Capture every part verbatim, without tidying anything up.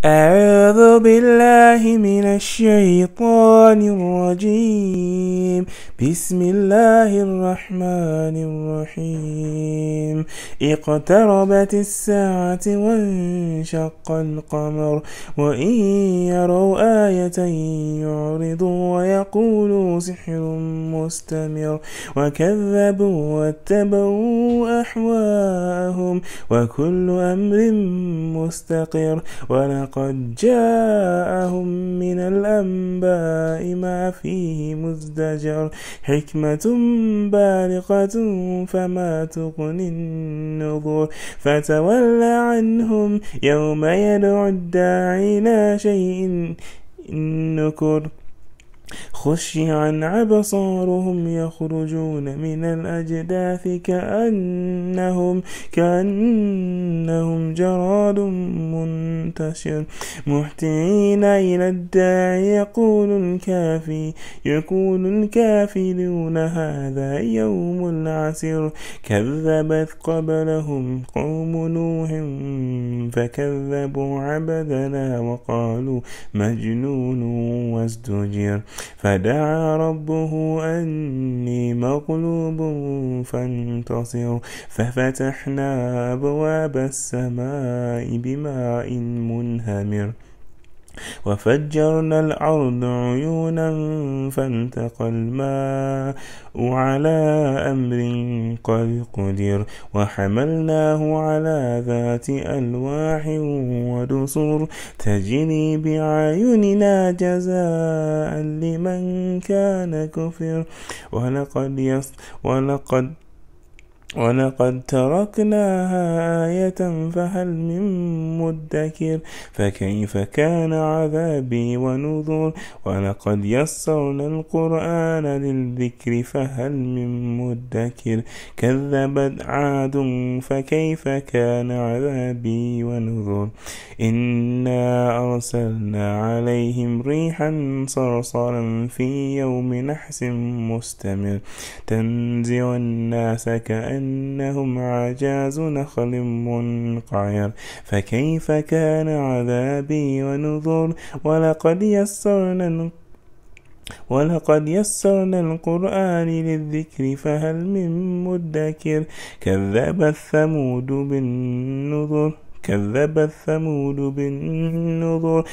أعوذ بالله من الشيطان الرجيم. بسم الله الرحمن الرحيم. اقتربت الساعة وانشق القمر وإن يروا آية يعرضوا ويقولوا سحر مستمر وكذبوا واتبعوا أحواءهم وكل أمر مستقر ولقد جاءهم من الأنباء ما فيه مزدجر حكمة بالغة فما تغني النذر فتول عنهم يوم يدعو الداعي إلى شيء نكر خشعا أبصارهم يخرجون من الأجداث كأنهم كأنهم جراد منتشر مهطعين إلى الداعي يقول الكافي يقول الكافرون هذا يوم عسير كذبت قبلهم قوم نوح فكذبوا عبدنا وقالوا مجنون وازدجر فدعا ربه أني مغلوب فانتصر ففتحنا أبواب السماء بماء منهمر وفجرنا الأرض عيونا فالتقى الماء على أمر قد قدر وحملناه على ذات ألواح ودسر تجري بأعيننا جزاء لمن كان كفر ولقد يص ولقد ولقد تركناها آية فهل من مدكر فكيف كان عذابي ونذر ولقد يسرنا القرآن للذكر فهل من مدكر كذبت عاد فكيف كان عذابي ونذر إنا أرسلنا عليهم ريحا صرصرا في يوم نحس مستمر تنزع الناس كأن إنهم عجاز نخل منقعر فكيف كان عذابي ونذر ولقد يسرنا ولقد يسرنا القرآن للذكر فهل من مدكر كذبت ثمود بالنذر كذبت ثمود بالنذر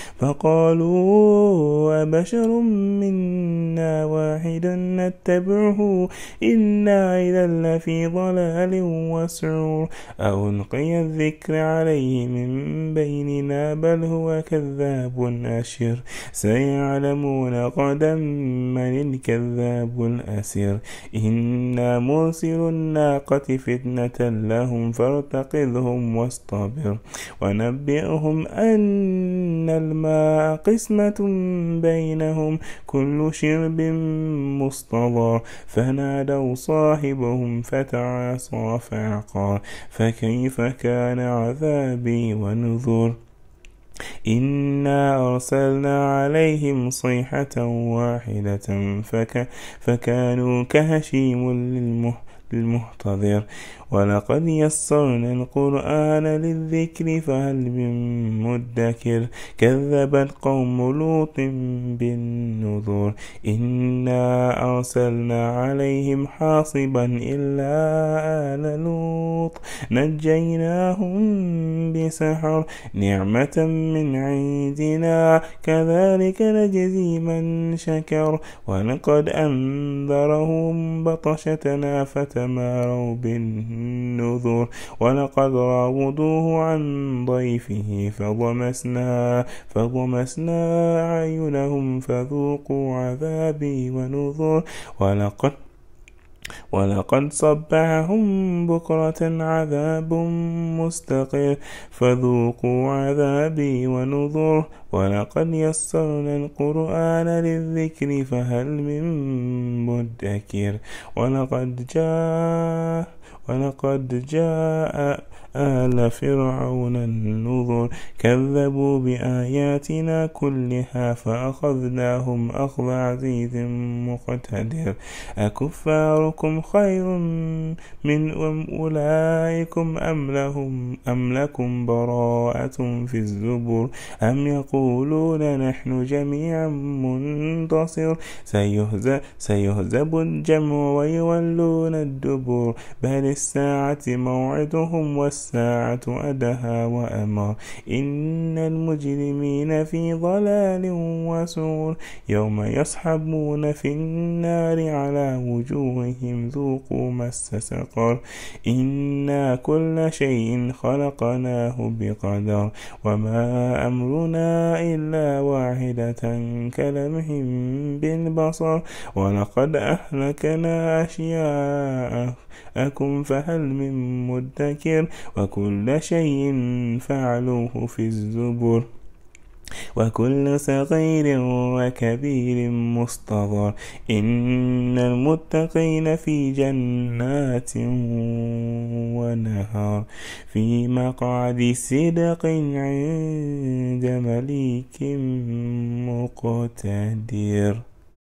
فقالوا أبشر منا واحد نتبعه إنا إذا لفي ضلال وسعور ألقي الذكر عليه من بيننا بل هو كذاب أشر سيعلمون غدا من الكذاب الأسر إنا مرسل الناقة فتنة لهم فارتقذهم واصطبر ونبئهم أن الماء قسمة بينهم كل شرب مصطضى فنادوا صاحبهم فتعاصى فعقر فكيف كان عذابي ونذر إنا أرسلنا عليهم صيحة واحدة فك فكانوا كهشيم للمحتضر ولقد يسرنا القرآن للذكر فهل من مدكر كذبت قوم لوط بالنذر إنا أرسلنا عليهم حاصبا إلا آل لوط نجيناهم بسحر نعمة من عندنا كذلك نجزي من شكر ولقد أنذرهم بطشتنا فتماروا بالنذر النذر ولقد راودوه عن ضيفه فضمسنا فضمسنا أعينهم فذوقوا عذابي ونذر ولقد ولقد صبحهم بكرة عذاب مستقر فذوقوا عذابي ونذر ولقد يسرنا القرآن للذكر فهل من مدكر ولقد جاء ولقد جاء آل فرعون النذر كذبوا بآياتنا كلها فأخذناهم أخذ عزيز مقتدر أكفاركم خير من أولئكم أم لهم أم لكم براءة في الزبر أم يقولون نحن جميعا منتصر سيهزم, سيهزم الجمع ويولون الدبر بل الساعة موعدهم والساعة أدهى وأمر إن المجرمين في ضلال وسعر يوم يصحبون في النار على وجوههم ذوقوا مس سقر إنا كل شيء خلقناه بقدر وما أمرنا إلا واحدة كلمح بالبصر ولقد أهلكنا أشياءكم فهل من مدكر وكل شيء فعلوه في الزبر وكل صغير وكبير مستطر إن المتقين في جنات ونهر في مقعد صدق عند مليك مقتدر.